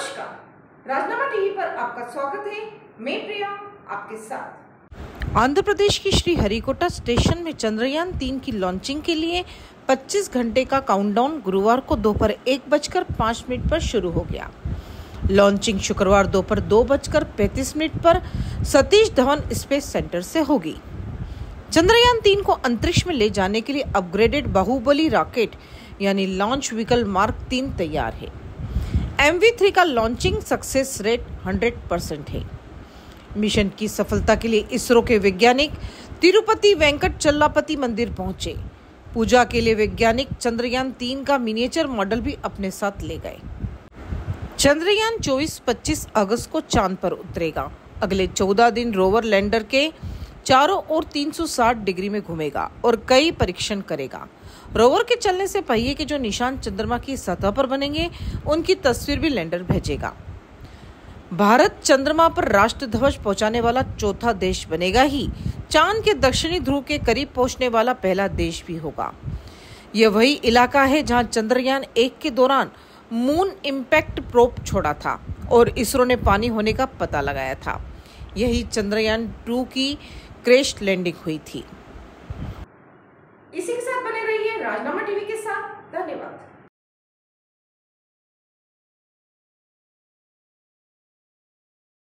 नमस्कार, राजनामा टीवी पर आपका स्वागत है। मैं प्रिया आपके साथ। आंध्र प्रदेश की श्रीहरिकोटा स्टेशन में चंद्रयान 3 की लॉन्चिंग के लिए 25 घंटे का काउंटडाउन गुरुवार को दोपहर 1:05 पर शुरू हो गया। लॉन्चिंग शुक्रवार दोपहर 2:35 पर सतीश धवन स्पेस सेंटर से होगी। चंद्रयान 3 को अंतरिक्ष में ले जाने के लिए अपग्रेडेड बाहुबली रॉकेट यानी लॉन्च व्हीकल मार्क 3 तैयार है। MV3 का लॉन्चिंग सक्सेस रेट 100% है। मिशन की सफलता के लिए इसरो के वैज्ञानिक तिरुपति वेंकट चल्लापति मंदिर पहुंचे। पूजा के लिए वैज्ञानिक चंद्रयान 3 का मिनिएचर मॉडल भी अपने साथ ले गए। चंद्रयान 24-25 अगस्त को चांद पर उतरेगा। अगले 14 दिन रोवर लैंडर के चारों ओर 360 डिग्री में घूमेगा और कई परीक्षण करेगा। रोवर के चलने से पहिए के जो निशान चंद्रमा की सतह पर बनेंगे, उनकी तस्वीर भी लैंडर भेजेगा। भारत चंद्रमा पर राष्ट्र ध्वज पहुंचाने वाला चौथा देश बनेगा ही चांद के दक्षिणी ध्रुव के करीब पहुंचने वाला पहला देश भी होगा। यह वही इलाका है जहां चंद्रयान 1 के दौरान मून इम्पैक्ट प्रोब छोड़ा था और इसरो ने पानी होने का पता लगाया था। यही चंद्रयान 2 की क्रैश लैंडिंग हुई थी।